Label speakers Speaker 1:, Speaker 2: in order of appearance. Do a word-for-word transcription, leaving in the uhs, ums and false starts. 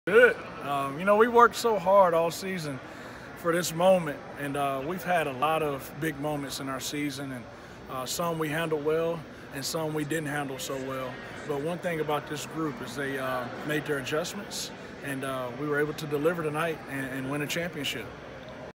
Speaker 1: Good. Um, you know, we worked so hard all season for this moment, and uh, we've had a lot of big moments in our season, and uh, some we handled well, and some we didn't handle so well. But one thing about this group is they uh, made their adjustments, and uh, we were able to deliver tonight and, and win a championship.